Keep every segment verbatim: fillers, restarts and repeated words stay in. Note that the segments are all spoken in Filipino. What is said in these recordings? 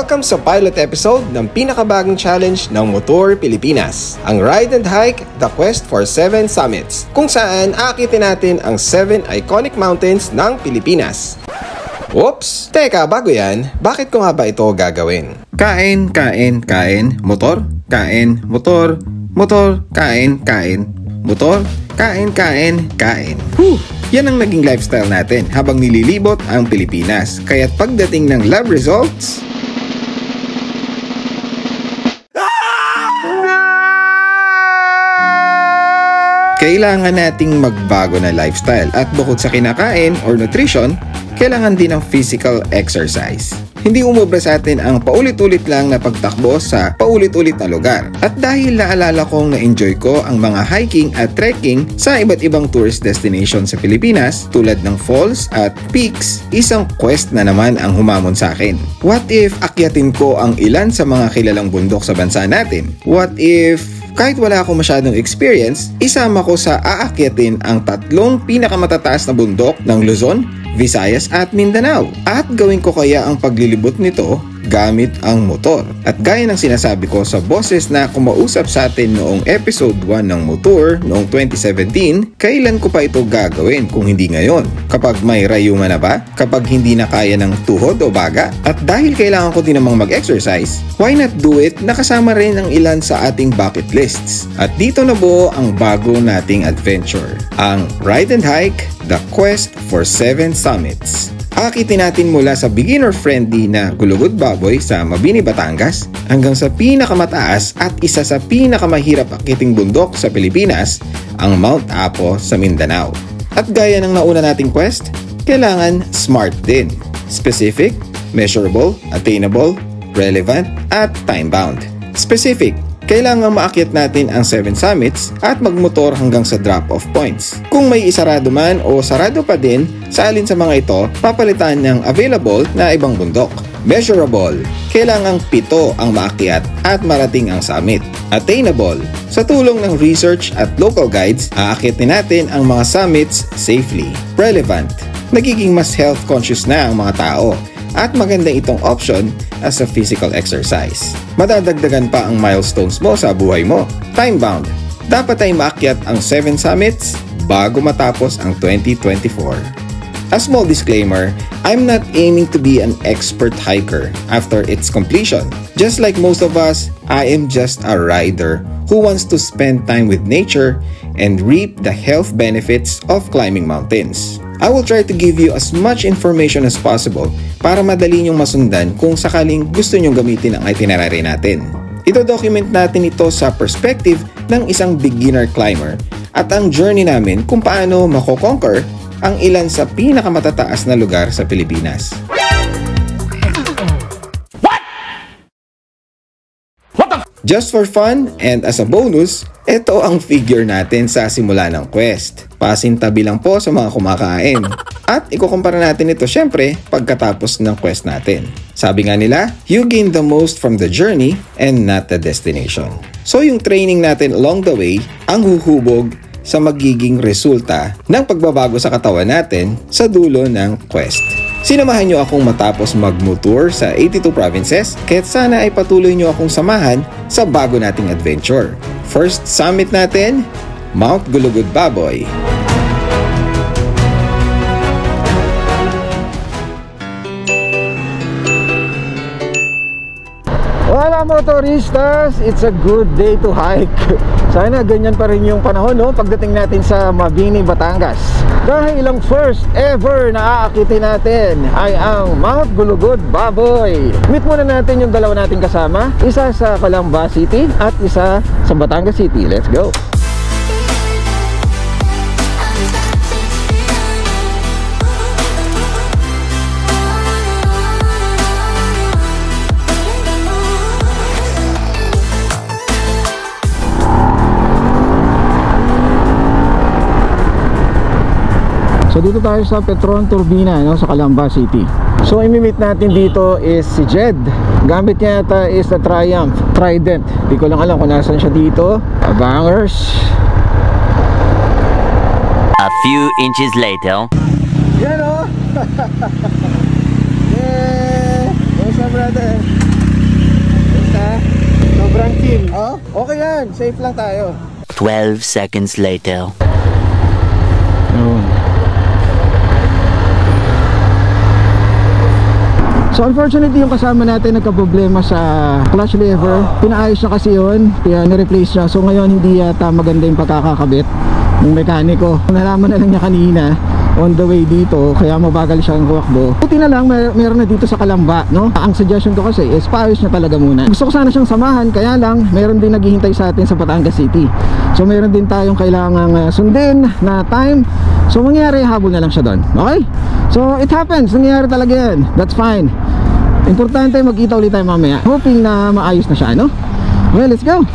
Welcome sa pilot episode ng pinakabagong challenge ng Motor Pilipinas, ang Ride and Hike, The Quest for seven Summits, kung saan aakitin natin ang seven iconic mountains ng Pilipinas. Oops! Teka, bago yan, bakit ko nga ba ito gagawin? Kain, kain, kain, motor, kain, motor, motor, kain, kain, motor, kain, kain, kain. Whew! Yan ang naging lifestyle natin habang nililibot ang Pilipinas. Kaya't pagdating ng lab results, kailangan nating magbago na lifestyle at bukod sa kinakain or nutrition, kailangan din ng physical exercise. Hindi umubra sa atin ang paulit-ulit lang na pagtakbo sa paulit-ulit na lugar. At dahil naalala kong na-enjoy ko ang mga hiking at trekking sa iba't ibang tourist destination sa Pilipinas tulad ng falls at peaks, isang quest na naman ang humamon sa akin. What if akyatin ko ang ilan sa mga kilalang bundok sa bansa natin? What if kahit wala akong masyadong experience, isama ko sa aakyatin ang tatlong pinakamatataas na bundok ng Luzon, Visayas at Mindanao. At gawin ko kaya ang paglilibot nito gamit ang motor. At gaya ng sinasabi ko sa boses na kumausap sa atin noong episode one ng motor noong twenty seventeen, kailan ko pa ito gagawin kung hindi ngayon? Kapag may rayuma na ba? Kapag hindi na kaya ng tuhod o baga? At dahil kailangan ko din namang mag-exercise, why not do it nakasama rin ang ilan sa ating bucket lists? At dito na buo ang bago nating adventure, ang Ride and Hike, The Quest for seven Summits. Akitin natin mula sa beginner-friendly na Gulugod Baboy sa Mabini, Batangas hanggang sa pinakamataas at isa sa pinakamahirap akiting bundok sa Pilipinas, ang Mount Apo sa Mindanao. At gaya ng nauna nating quest, kailangan smart din. Specific, measurable, attainable, relevant, at time-bound. Specific, kailangan maakyat natin ang seven summits at magmotor hanggang sa drop-off points. Kung may isarado man o sarado pa din, sa alin sa mga ito, papalitan ng available na ibang bundok. Measurable, kailangang pito ang maakyat at marating ang summit. Attainable, sa tulong ng research at local guides, aakyatin natin ang mga summits safely. Relevant, nagiging mas health conscious na ang mga tao. At maganda itong option as a physical exercise. Madadagdagan pa ang milestones mo sa buhay mo. Time-bound, dapat ay maakyat ang seven summits bago matapos ang twenty twenty-four. A small disclaimer, I'm not aiming to be an expert hiker after its completion. Just like most of us, I am just a rider who wants to spend time with nature and reap the health benefits of climbing mountains. I will try to give you as much information as possible para madali nyong masundan kung sakaling gusto nyong gamitin ang itinerary natin. Ito-document natin ito sa perspective ng isang beginner climber at ang journey namin kung paano mako-conquer ang ilan sa pinakamatataas na lugar sa Pilipinas. Just for fun and as a bonus, ito ang figure natin sa simula ng quest. Pasintabi lang po sa mga kumakain. At ikukumpara natin ito syempre pagkatapos ng quest natin. Sabi nga nila, you gain the most from the journey and not the destination. So yung training natin along the way ang huhubog sa magiging resulta ng pagbabago sa katawan natin sa dulo ng quest. Sinamahan nyo akong matapos mag-motor sa eighty-two provinces, kaya't sana ay patuloy nyo akong samahan sa bago nating adventure. First summit natin, Mount Gulugod Baboy. Wala motoristas, it's a good day to hike. Sana ganyan pa rin yung panahon no, pagdating natin sa Mabini, Batangas. Dahil ang first ever na aakitin natin ay ang Mount Gulugod Baboy. Meet muna natin yung dalawa nating kasama, isa sa Calamba City at isa sa Batangas City. Let's go! So dito tayo sa Petron Turbina no, sa Calamba City. So imi-meet natin dito is si Jed. Gamit niya yata is the Triumph Trident. Di ko lang alam kung nasan siya dito. Bangers. A few inches later. Yan o. Yeah. What's up brother? Sobrang chill. Oh, okay yan. Safe lang tayo. twelve seconds later. Yun. So unfortunately yung kasama natin nagka-problema sa clutch lever. Pinaayos na kasi yun, kaya ni-replace siya. So ngayon hindi yata maganda yung pagkakakabit ng mekaniko. Nalaman na lang niya kanina on the way dito, kaya mabagal siyang huwakbo. Buti na lang mer meron na dito sa Kalamba, no? Ang suggestion ko kasi is paayos niya talaga muna. Gusto ko sana siyang samahan, kaya lang meron din naghihintay sa atin sa Batangas City. So meron din tayong kailangang uh, sundin na time. So mangyayari, habol na lang siya doon. Okay? So it happens, nangyayari talaga yan. That's fine. Importante magkita ulit tayo mamaya. Hoping na maayos na siya, no? Okay, let's go.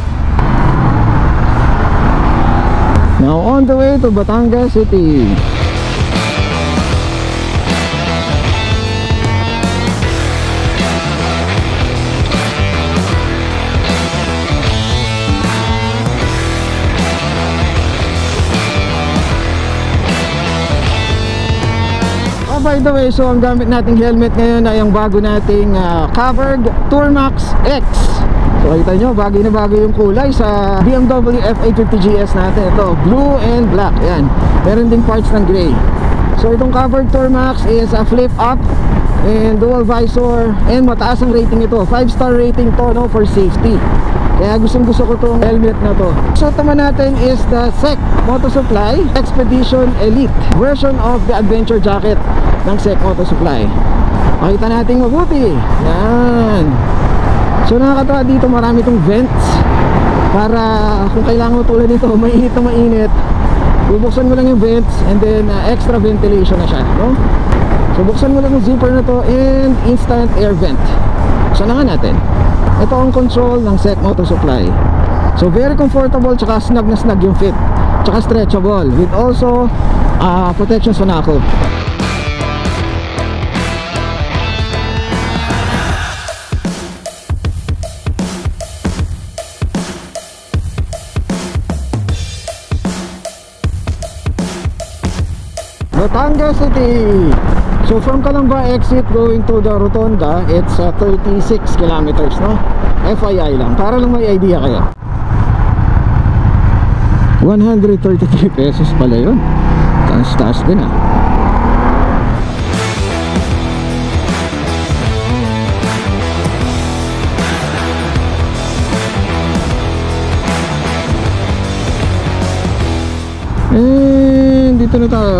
Now on the way to Batangas City. By the way, so ang gamit nating helmet ngayon ay ang bago nating uh, covered Tourmax X. So kita nyo, bagay na bagay yung kulay sa B M W F eight fifty G S natin. Ito, blue and black. Yan, meron din parts ng gray. So itong covered Tourmax is a flip up and dual visor, and mataas ang rating ito. five star rating to, no, for safety. Kaya gustong gusto ko itong helmet na to. So naman natin is the S E C Moto Supply Expedition Elite version of the adventure jacket ng S E C Moto Supply. Makita natin mabuti. Yan. So nakakatawa dito, marami itong vents para kung kailangan mo tulad nito, mainit na mainit, bubuksan mo lang yung vents and then uh, extra ventilation na siya, no? So buksan mo lang yung zipper na to and instant air vent. So na nga natin, ito ang control ng S E C Moto Supply. So very comfortable, tsaka snug na snug yung fit, tsaka stretchable with also uh, protection sa nako. Batangas City. So from Kalamba exit going to the Rotonda, it's uh, thirty-six kilometers, no? F Y I lang, para lang may idea kayo. one hundred thirty-three pesos pala yun. Taas-taas din ah. And dito na tayo.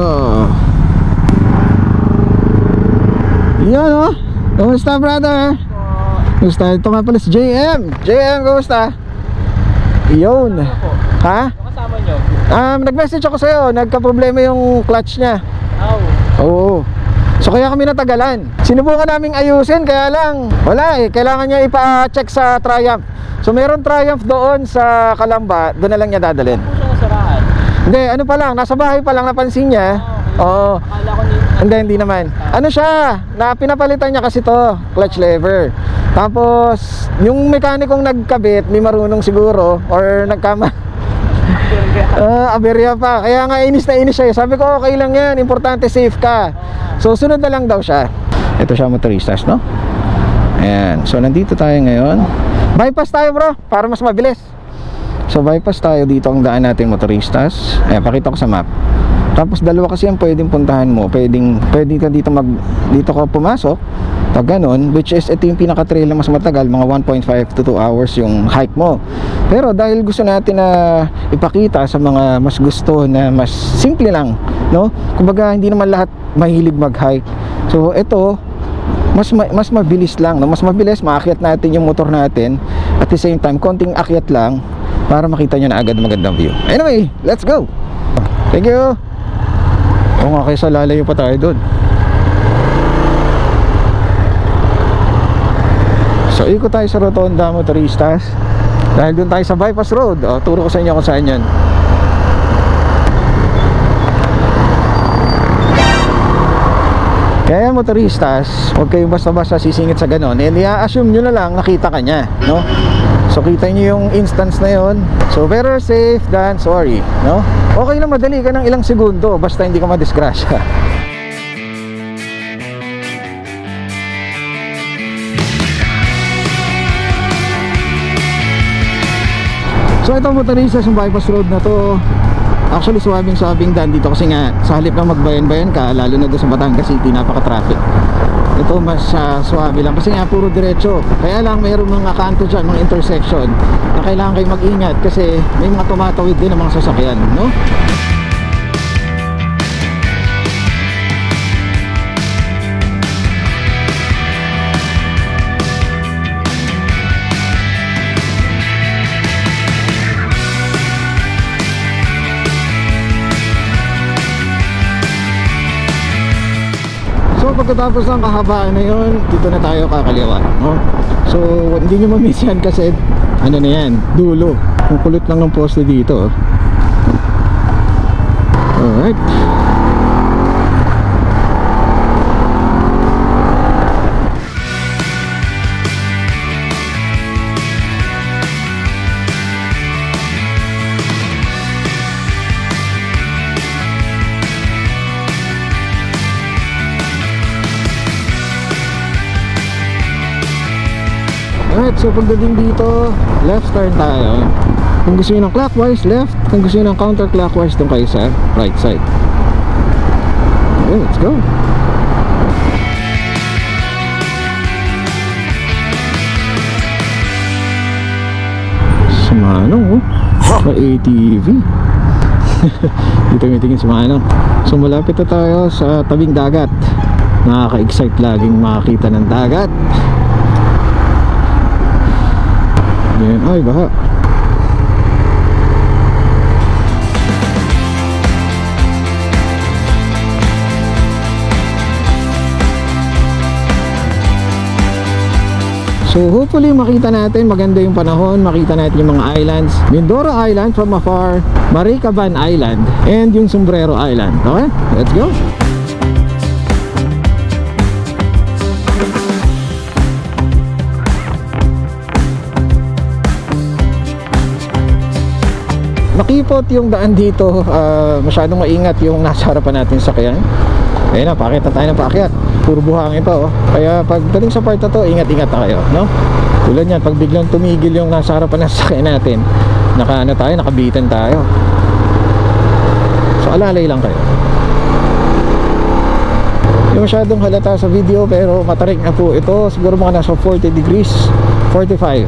Yan o. Kumusta brother? Kumusta? Ito nga pala si J M. J M, kumusta? Yun. Ha? Kasama nyo? Um, nag-message ako sa'yo. Nagka-problema yung clutch niya. Oh. Oo. So kaya kami natagalan. Sinubukan naming ayusin, kaya lang wala eh. Kailangan niya ipa-check sa Triumph. So meron Triumph doon sa Kalamba. Doon na lang niya dadalhin. Ano siya nasaraan? Hindi, ano pa lang, nasa bahay pa lang napansin niya. Oo. Akala ko ni... Hindi, hindi naman. Ano siya, na pinapalitan niya kasi to, clutch lever. Tapos, yung mekanikong nagkabit, may marunong siguro, or nagkama. Uh, aberya pa. Kaya nga inis na inis siya. Sabi ko, okay lang yan, importante safe ka. So, sunod na lang daw siya. Ito siya, motoristas, no? Ayan, so nandito tayo ngayon. Bypass tayo bro, para mas mabilis. So bypass tayo dito ang daan natin, motoristas. Ayan, pakita ko sa map. Tapos dalawa kasi ang pwedeng puntahan mo. Pwedeng, pwedeng ka dito mag, dito ka pumasok pag ganun, which is ito yung pinaka-trail na mas matagal, mga one point five to two hours yung hike mo. Pero dahil gusto natin na ipakita sa mga mas gusto na mas simple lang, no? Kumbaga hindi naman lahat mahilig mag-hike. So ito, mas ma mas mabilis lang, no? Mas mabilis, maakyat natin yung motor natin. At the same time, konting akyat lang para makita nyo na agad magandang view. Anyway, let's go. Thank you. Oo nga, kaysa lalayo pa tayo doon. So ikot tayo sa Rotonda, motoristas. Dahil doon tayo sa bypass road. O, turo ko sa inyo kung saan yun. Kaya motoristas, huwag kayong basta-basta sisingit sa ganon. And i-assume nyo na lang nakita ka nya, no? So kita nyo yung instance na yon. So better safe than sorry, no? Okay lang, madali ka ng ilang segundo, basta hindi ka madisgrasya. So ito motorista, yung bypass road na to, actually swabing-swabing daan dito kasi nga sa halip na magbayan-bayan ka, lalo na doon sa Batangas City, napaka-traffic. Ito mas uh, swabe lang kasi nga puro diretso. Kaya lang mayroong mga kanto dyan, mga intersection na kailangan kayo mag-ingat kasi may mga tumatawid din ng mga sasakyan, no? So pagkatapos ng kahabaan na yun, dito na tayo kakaliwa, no? So hindi nyo ma-miss yan kasi ano na yan, dulo. Ang kulit lang ng poste dito. Alright. Alright, so pagdating dito, left turn tayo. Kung gusto nyo ng clockwise, left. Kung gusto nyo ng counterclockwise, doon kayo sa right side. Okay, let's go. Sumanong, oh. May A T V. Dito mitingin sumanong. So malapit na tayo sa tabing dagat. Nakaka-excite laging makakita ng dagat. Yan, ay baha. So hopefully makita natin, maganda yung panahon, makita natin yung mga islands. Mindoro Island from afar, Maricaban Island, and yung Sombrero Island. Okay, let's go. Nakipot yung daan dito, uh, masyadong maingat yung nasa harapan natin sa sakyan. Ayun na, pakita tayo ng paakyat. Puro buhangin pa, oh. Kaya pagdating sa part na to, ingat-ingat na kayo, no? Tulad yan, pag biglang tumigil yung nasa harapan ng sakyan natin, naka ano tayo, nakabitan tayo. So alalay lang kayo. Yung masyadong halata sa video pero matarik na po ito. Siguro mga nasa forty degrees, forty-five.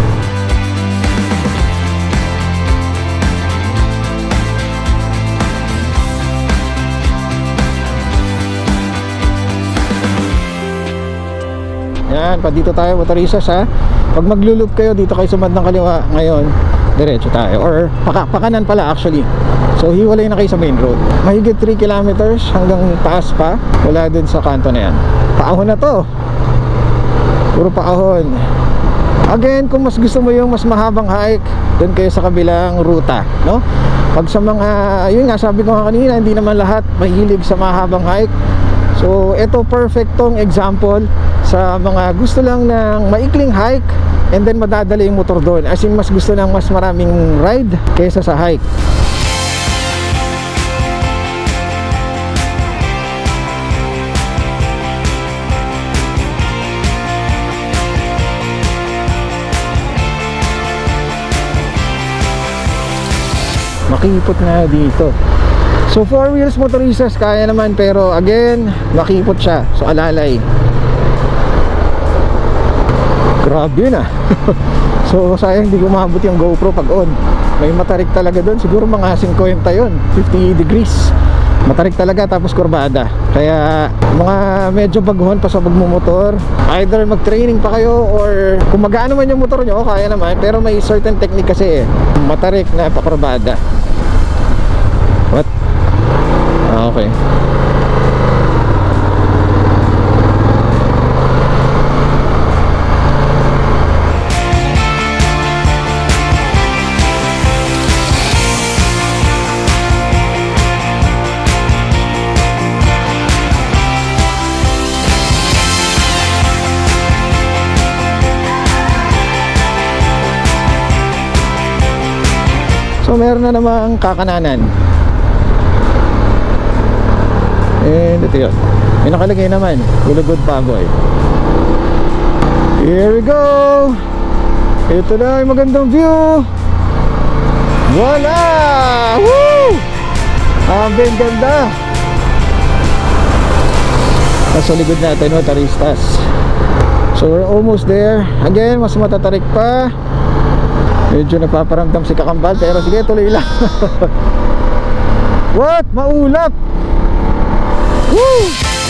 Yan, pa dito tayo motorista sa. Pag maglulup kayo dito kayo sa bandang kaliwa, ngayon diretso tayo or paka, pakanan pala actually. So hiwalay na kayo sa main road. Mahigit three kilometers hanggang taas pa. Wala dun sa kanto na yan. Paahon na to. Puro paahon. Again, kung mas gusto mo yung mas mahabang hike, dun kayo sa kabilang ruta, no? Pag sa mga, yun nga sabi ko nga kanina, hindi naman lahat mahilig sa mahabang hike. So ito perfect tong example sa mga gusto lang ng maikling hike and then madadala yung motor doon. As in mas gusto ng mas maraming ride kaysa sa hike. Makipot na dito. So four wheels motoristas kaya naman, pero again makipot siya, so alalay. Grabe yun ah. So sayang hindi ko maabot yung GoPro pag on. May matarik talaga doon, siguro mga fifty yun, fifty degrees. Matarik talaga, tapos kurbada. Kaya mga medyo baguhan pa sa pagmumotor, either mag-training pa kayo or kung magaan naman yung motor nyo, kaya naman, pero may certain technique kasi eh. Matarik na pakurbada. What? Ah, okay. So meron na namang kakananan. And ito yun. May nakalagay naman, Gulugod Pagoy. Here we go. Ito na yung magandang view. Wala! Woo! Ang ganda! Nasa likod natin, motoristas. So we're almost there. Again, mas matatarik pa. Medyo napaparamdam si Kakambal, pero sige, tuloy lang. What? Maulap! Woo!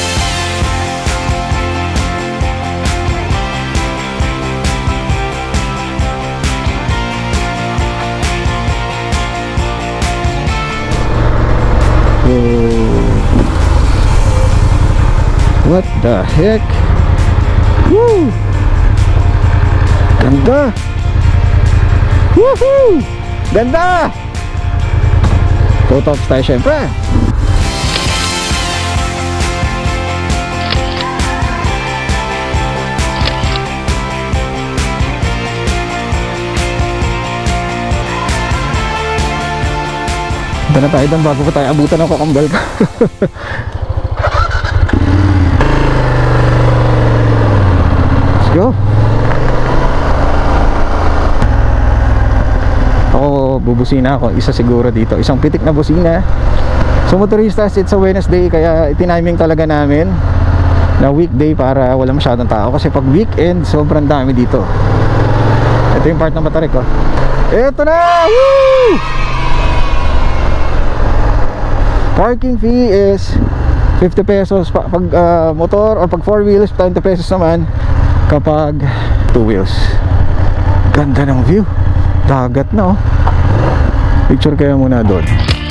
What the heck? Woo! Ganda! Woohoo! Ganda! Photops tayo syempre. Punta na tayo doon bago pa tayo abutan ng Kakambal ka. Let's go. Ako bubusina ako, isa siguro dito, isang pitik na busina. So motoristas, it's a Wednesday, kaya itiniming talaga namin na weekday para wala masyadong tao, kasi pag weekend sobrang dami dito. Ito yung part ng Matarik ko. Ito na! Woo! Parking fee is fifty pesos pag uh, motor, or pag four wheels twenty pesos naman kapag two wheels. Ganda ng view, dagat na oh. Picture kaya muna doon.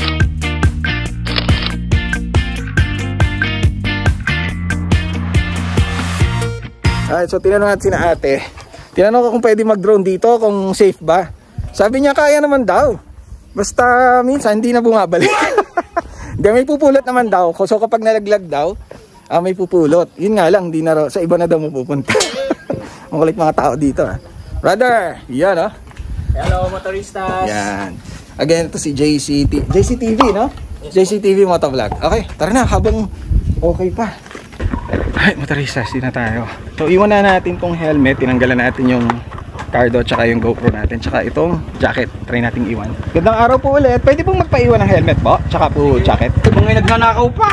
Alright, so tinanong natin si na ate. Tinanong ko kung pwede mag-drone dito, kung safe ba. Sabi niya kaya naman daw, basta minsan hindi na bumabalik. Hindi, may pupulot naman daw. So kapag nalaglag daw, ah, may pupulot. Yun nga lang, hindi na sa iba na daw mapupunta. Ang kulit mga tao dito ah. Brother, yan oh. Hello motoristas. Yan. Again, ito si J C T J C T V, no? Yes, J C T V Motovlog. Okay, tara na habang okay pa. Ay, motoristas, din na tayo. So iwan na natin tong helmet, tinanggalan natin yung cardo tsaka yung GoPro natin, tsaka itong jacket, try nating iwan. Gandang araw po ulit. Pwede pong magpaiwan ng helmet po, tsaka po jacket. Mga nagnanakaw pa.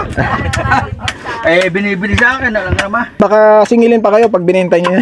Eh binibili sa akin na lang naman. Baka singilin pa kayo pag binenta niyo.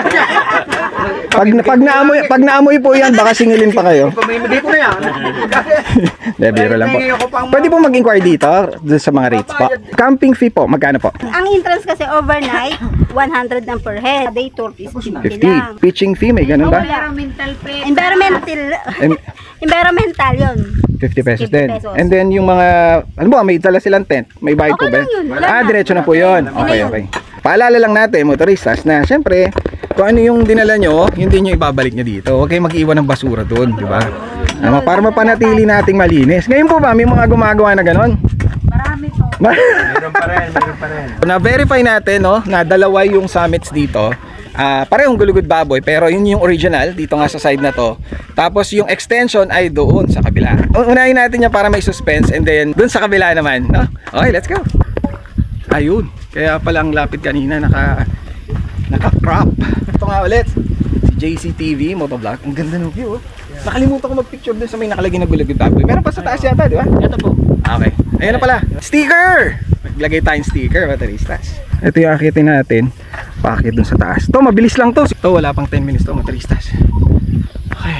Pag, pag, naamoy, pag naamoy po yan, baka singilin pa kayo. Pamimigay ko na yan. De, biro lang po. Pwede po mag-inquire dito sa mga rates po. Camping fee po, magkano po? Ang entrance kasi overnight, one hundred lang per head. Day tour is fifty fifty. lang. Pitching fee, may ganun ba? Environmental pre. Environmental. Em- Environmental yun. fifty pesos fifty din. pesos. And then yung mga, ano ba, may dala silang tent. May bayad po Okay ba? lang yun. Wala Ah, na. diretso na po yun. Wala Okay, yun. okay. Paalala lang natin, motoristas, na syempre, kung ano yung dinala nyo, hindi nyo ibabalik nyo dito. Huwag kayong mag-iwan ng basura doon, di ba? Ano, para mapanatili nating malinis. Ngayon po ba, may mga gumagawa na ganon? Marami po. Meron pa rin, meron pa rin. Na-verify natin, no, na dalawa yung summits dito. Ah, parehong Gulugod Baboy, pero yun yung original dito nga sa side na to. Tapos yung extension ay doon sa kabila. Unahin natin yan para may suspense, and then doon sa kabila naman, no? Okay, let's go. Ayun, kaya pala ang lapit kanina naka naka-crop. Ito nga ulit, si J C T V Motovlog. Ang ganda ng view, oh. Nakalimutan ko mag-picture doon sa may nakalagay na Gulugod Baboy. Meron pa sa taas yata, di ba? Ito po. Okay, ayun na pala, sticker! Maglagay tayong sticker, motoristas. Ito yung akitin natin, paakit dun sa taas. Ito, mabilis lang to. Ito, wala pang ten minutes to, motoristas. Okay.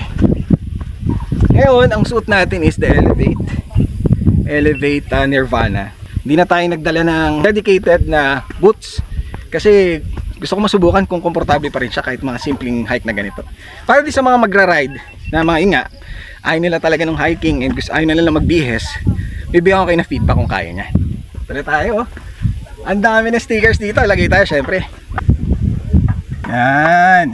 Ngayon, ang suot natin is the Elevate. Elevate uh, Nirvana. Hindi na tayo nagdala ng dedicated na boots. Kasi gusto ko masubukan kung komportable pa rin siya kahit mga simpleng hike na ganito. Para di sa mga magra-ride na mga inga, ayaw nila talaga ng hiking and gusto, ayaw nila magbihes, bibigyan ko kayo na feedback kung kaya niya. Tara tayo, oh. Ang dami na stickers dito. Lagay tayo syempre. Yan.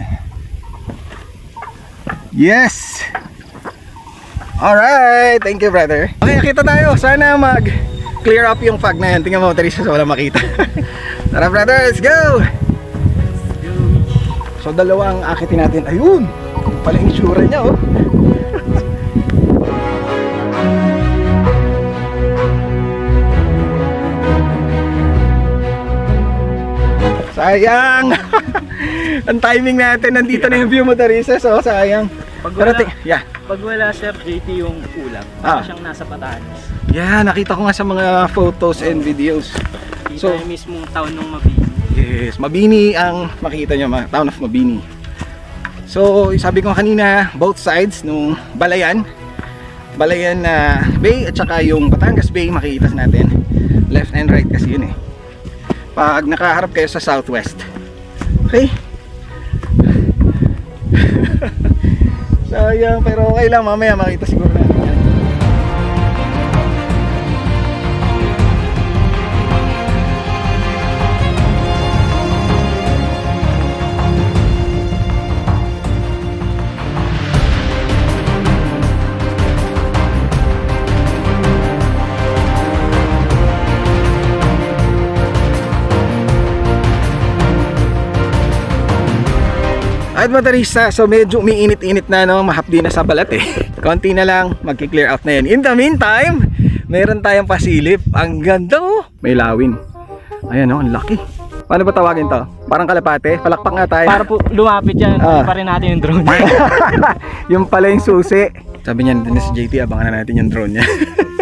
Yes. Alright. Thank you, brother. Okay, nakita tayo. Sana mag clear up yung fog na yan. Tingnan mo, Teresa, sa wala makita. Tara, brother. Let's go. So, dalawa ang akitin natin. Ayun. Pala yung itsura niya, oh. Sayang! Ang timing natin, nandito na yung view motorista, so sayang. Pag Pero wala, ti- yeah. pag wala Sir J T yung ulap, Ah. ah. siyang nasa Batanes. Yeah, nakita ko nga sa mga photos and videos. Kita So- yung mismong town ng Mabini. Yes, Mabini ang makikita nyo, mga town of Mabini. So, sabi ko kanina, both sides nung Balayan, Balayan na Bay at saka yung Batangas Bay makikita natin. Left and right kasi yun eh. Pag nakaharap kayo sa southwest. Okay? Sayang, pero okay lang, mamaya makita siguro natin yan. At motorista, so medyo umiinit-init na, no? Mahapdi na sa balat eh. Konti na lang, magki-clear out na yan. In the meantime, meron tayong pasilip. Ang ganda oh. May lawin. Ayan oh, ang laki. Paano ba tawagin to? Parang kalapate? Palakpak nga tayo. Para po lumapit yan, Ah. pa rin natin yung drone. Yung pala yung susi. Sabi niya din si J T, abangan na natin yung drone niya.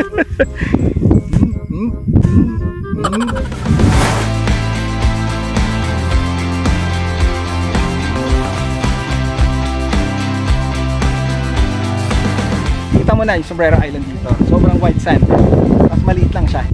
Kita mo na yung Sombrero Island dito. Sobrang white sand. Mas maliit lang siya.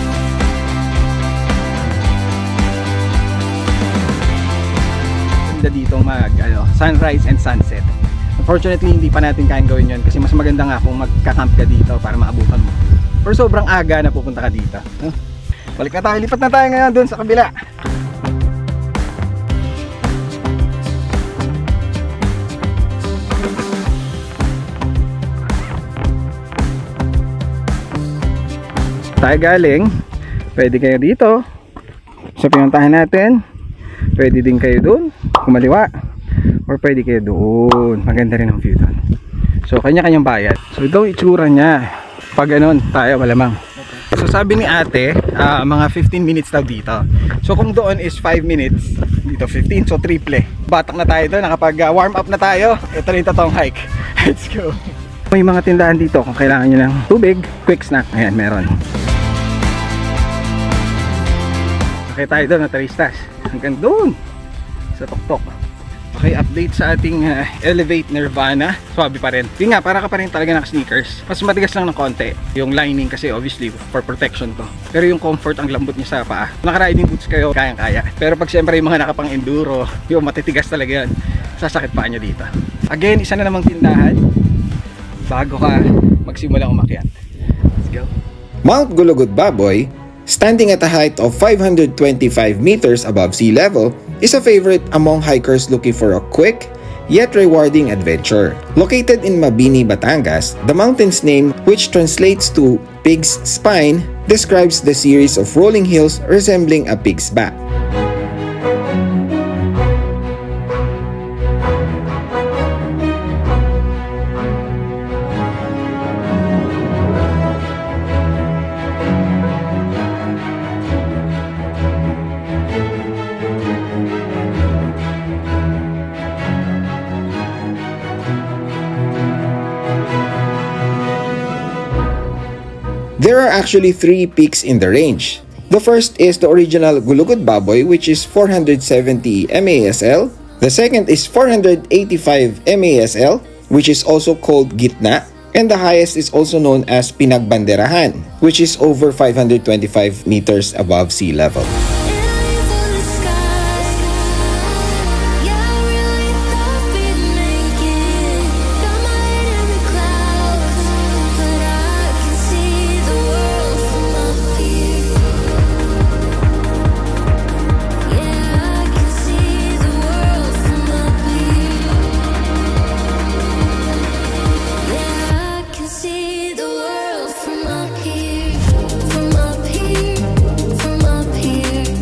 Ganda dito mag ano, sunrise and sunset. Unfortunately, hindi pa natin kayang gawin yun kasi mas maganda nga kung magka-camp ka dito para maabutan mo. Pero sobrang aga na pupunta ka dito. Huh? Balik na tayo. Lipat na tayo ngayon dun sa kabila. Tayo galing. Pwede kayo dito sa pinuntahan natin. Pwede din kayo doon kumaliwa, or pwede kayo doon. Maganda rin ang view doon. So kanya-kanyang bayad. So ito itsura niya. Pag ganun tayo malamang. So sabi ni ate, uh, mga fifteen minutes daw dito. So kung doon is five minutes, dito fifteen, so triple. Batak na tayo doon, nakapag uh, warm up na tayo. Ito rin totoong hike. Let's go. May mga tindahan dito kung kailangan nyo ng tubig, quick snack. Ayan, meron. Okay tayo doon, motoristas. Hanggang doon sa tuktok. Okay, update sa ating uh, Elevate Nirvana. Swabe pa rin. Yun nga, para ka pa rin talaga naka-sneakers. Mas matigas lang ng konti. Yung lining kasi obviously for protection to. Pero yung comfort, ang lambot niya sa paa. Naka-riding boots kayo, kayang-kaya. Pero pag siyempre yung mga nakapang-enduro, yung matitigas talaga yan, sasakit paa nyo dito. Again, isa na namang tindahan bago ka magsimula umakyat. Let's go. Mount Gulugud Baboy, standing at a height of five hundred twenty-five meters above sea level, is a favorite among hikers looking for a quick yet rewarding adventure. Located in Mabini, Batangas, the mountain's name, which translates to pig's spine, describes the series of rolling hills resembling a pig's back. There are actually three peaks in the range. The first is the original Gulugud Baboy, which is four hundred seventy meters. The second is four hundred eighty-five meters, which is also called Gitna. And the highest is also known as Pinagbanderahan, which is over five hundred twenty-five meters above sea level. From up here, from up here.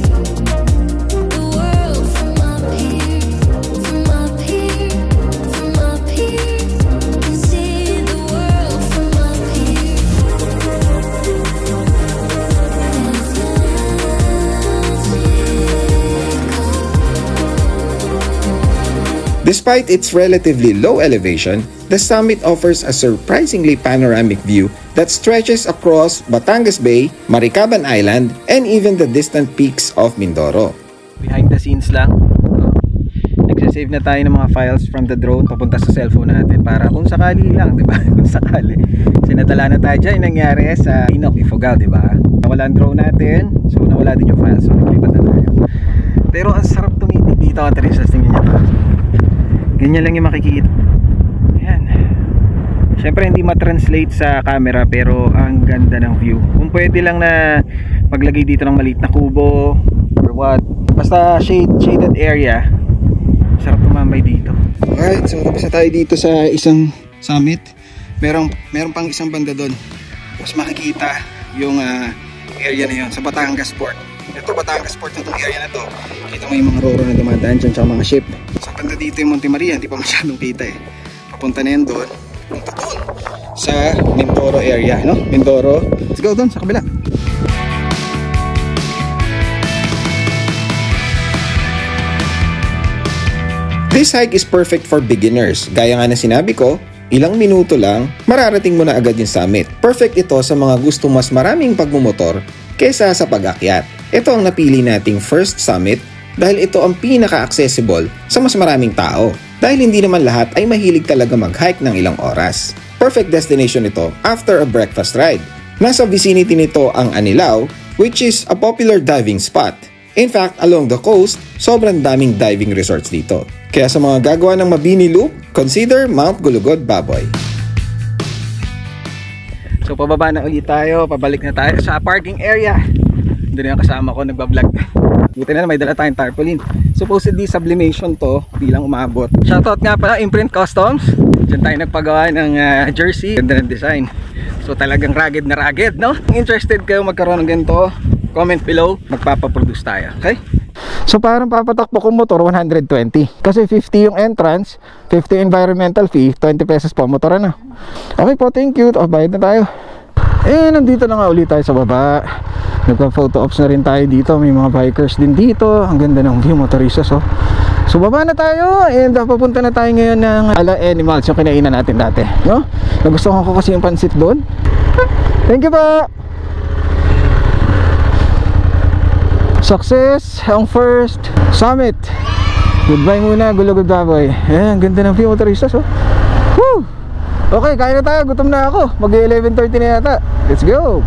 Despite its relatively low elevation, the summit offers a surprisingly panoramic view that stretches across Batangas Bay, Maricaban Island, and even the distant peaks of Mindoro. Behind the scenes lang. Nagsasave na tayo ng mga files from the drone papunta sa cellphone natin para kung sakali lang, di ba? Kung sakali. Sinatala na tayo dyan yung nangyari sa Inoc Ifugao, di ba? Nawala ang drone natin, so nawala din yung files, so naglipat na tayo. Pero ang sarap tumitig dito, Trisas, tingnan nyo to. Ganyan lang yung makikita. Ayan. Siyempre hindi ma-translate sa camera pero ang ganda ng view. Kung pwede lang na maglagay dito ng maliit na kubo or what, basta shade, shaded area, sarap tumambay dito. Alright, so tapos na tayo dito sa isang summit. Merong, meron pang isang banda doon. Tapos makikita yung uh, area na yun sa Batangas Port. Ito Batangas Port na itong area na to. Kita mo yung mga roro na dumadaan dyan tsaka mga ship. Sa banda dito yung Monte Maria, hindi pa masyadong kita eh. Papunta na yan doon. Punta doon sa Mindoro area, no? Mindoro. Let's go doon sa kabila. This hike is perfect for beginners. Gaya nga na sinabi ko, ilang minuto lang, mararating mo na agad yung summit. Perfect ito sa mga gusto mas maraming pagmumotor kesa sa pag-akyat. Ito ang napili nating first summit dahil ito ang pinaka-accessible sa mas maraming tao. Dahil hindi naman lahat ay mahilig talaga mag-hike ng ilang oras. Perfect destination ito after a breakfast ride. Nasa vicinity nito ang Anilao, which is a popular diving spot. In fact, along the coast, sobrang daming diving resorts dito. Kaya sa mga gagawa ng Mabini Loop, consider Mount Gulugod Baboy. So pababa na ulit tayo, pabalik na tayo sa parking area. Doon yung kasama ko nagbablog. Buti na may dala tayong tarpaulin. Supposedly sublimation to, bilang umabot. Shoutout nga pala Imprint Customs. Diyan tayo nagpagawa ng uh, jersey. Ganda ng design. So talagang rugged na rugged, no? Kung interested kayo magkaroon ng ganito, comment below, magpapaproduce tayo, okay? So parang papatakbo kong motor one hundred twenty. Kasi fifty yung entrance, fifty environmental fee, twenty pesos po motor na. Okay po, thank you. O, bayad na tayo. Eh, nandito na nga ulit tayo sa baba. Nagpa-photo ops na rin tayo dito. May mga bikers din dito. Ang ganda ng view, motoristas, oh. So baba na tayo and uh, papunta na tayo ngayon ng Ala Animals, yung kinainan natin dati, no? Nagustuhan ko kasi yung pansit doon. Thank you po. Success ang first summit. Goodbye muna, Gulugod Baboy. Ayan, ganda ng view, motoristas, oh. Woo! Okay, kain na tayo, gutom na ako. Mag eleven thirty na yata. Let's go!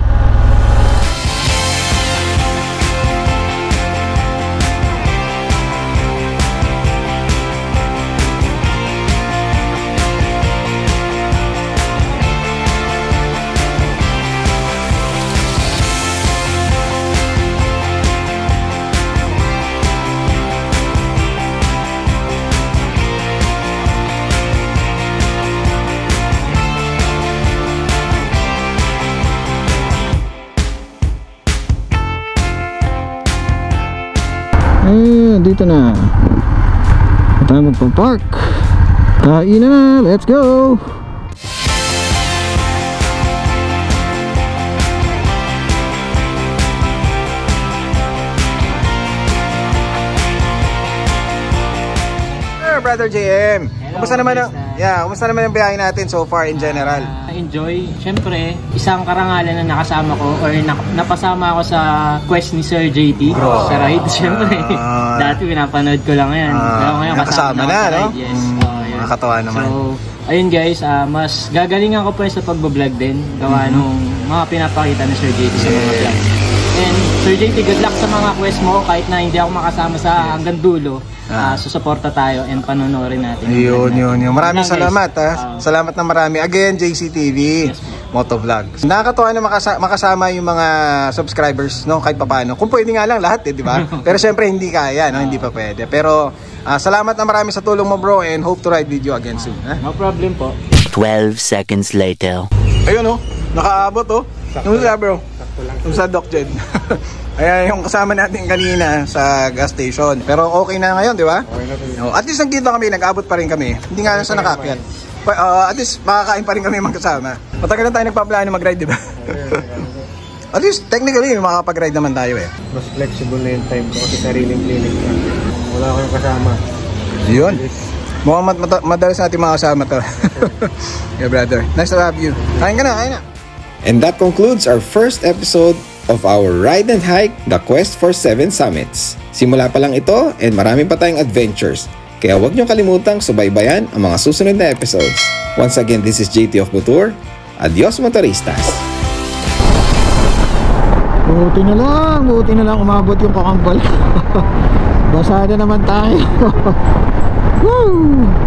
Eh, dito na. Tayo magpa-park. Kain na, let's go. Brother J M, kumusta naman ang yeah, kumusta naman ang biyahe natin so far in general? Uh, enjoy. Siyempre, isang karangalan na nakasama ko or na, napasama ako sa quest ni Sir J T Bro. Sa ride. Siyempre, uh, dati pinapanood ko lang yan. Uh, Pero ngayon kasama na, na no? Yes. Mm, uh, yes. Nakakatawa naman. So, ayun guys, uh, mas gagalingan ko pa sa pagbablog din. Gawa mm-hmm. nung mga pinapakita ni Sir J T sa mga vlog. And Sir J T, good luck sa mga quest mo kahit na hindi ako makasama sa hanggang dulo. Uh, susuporta tayo and panonorin natin. Yun, yun, yun. Maraming salamat ha. Uh, salamat na marami. Again, J C T V, yes, Motovlog. Nakakatuwa na makasa makasama yung mga subscribers, no? Kahit papaano. Kung pwede nga lang lahat, eh, di ba? Pero syempre hindi kaya, no? Hindi pa pwede. Pero uh, salamat na marami sa tulong mo, bro, and hope to ride with you again soon. Ha? No problem po. twelve seconds later. Ayun, oh. Nakaabot, oh. Yung sa, bro. Yung sa Doc Jed. Ayan yung kasama natin kanina sa gas station. Pero okay na ngayon, di ba? Okay na rin. Oh, at least nagkita kami, nag-abot pa rin kami. Hindi nga lang sa nakakyat. Uh, at least makakain pa rin kami magkasama. Matagal na tayo nagpaplano mag-ride, di ba? At least technically, makakapag-ride naman tayo eh. Mas flexible na yung time ko kasi sariling clinic na. Wala akong kasama. Yun. Mukhang mat mat madalas natin makasama to. Yeah, brother. Nice to have you. Kain ka na, kain na. And that concludes our first episode of our ride and hike, The Quest for Seven Summits. Simula pa lang ito and marami pa tayong adventures. Kaya huwag niyong kalimutang subaybayan ang mga susunod na episodes. Once again, this is J T of Butur. Adios, motoristas! Buti na lang, buti na lang umabot yung kakambal. Basa na naman tayo. Woo!